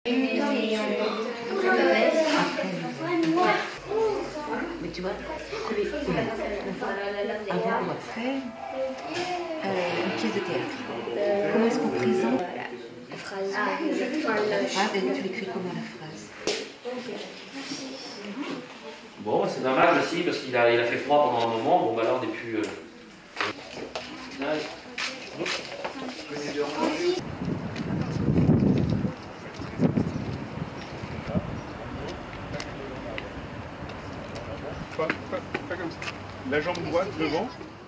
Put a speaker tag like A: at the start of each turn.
A: Mais tu vois, avant ou après une pièce de théâtre. Comment est-ce qu'on présente
B: La phrase.
A: la phrase et tu l'écris comment la phrase?
C: Bon, c'est dommage aussi parce qu'il a fait froid pendant un moment. Bon, bah là, on n'est plus.
D: Pas comme ça. La jambe droite devant.